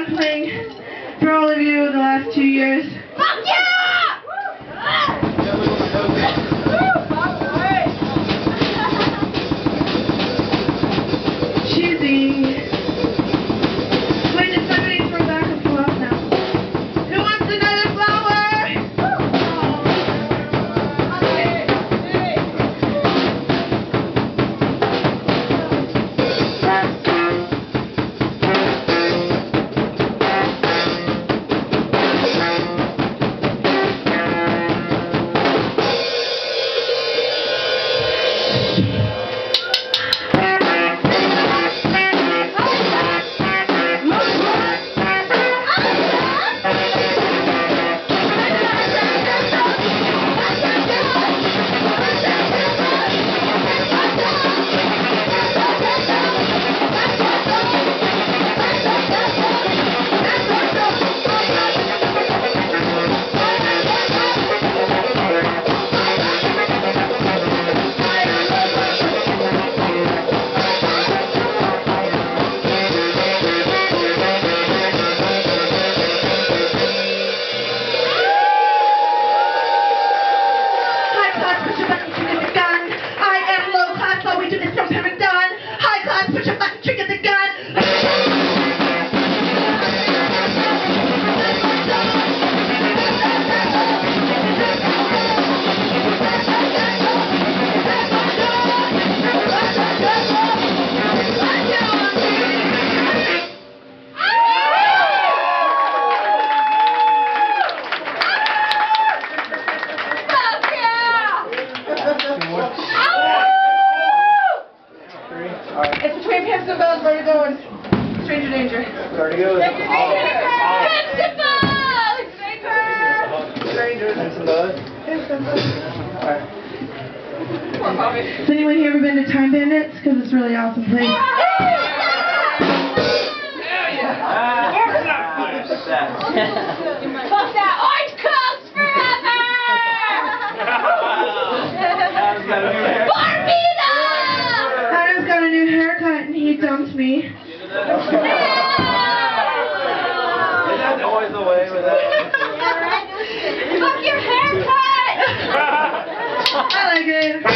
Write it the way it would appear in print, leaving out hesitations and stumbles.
fun playing for all of you the last 2 years. Fuck yeah! Cheesy. Wait, did somebody throw back a flower now? Who wants another flower? It's between Pimps and Bells. Where are you going? Stranger danger. Where to go? Pimps and Bells! Strangers and some bugs. Alright. Has anyone here ever been to Time Bandits? Because it's a really awesome place. Fuck that! Orange Coax forever! Barbita! Adam's got a new haircut and he dumped me. Is that always the way with that? Fuck your haircut! I like it.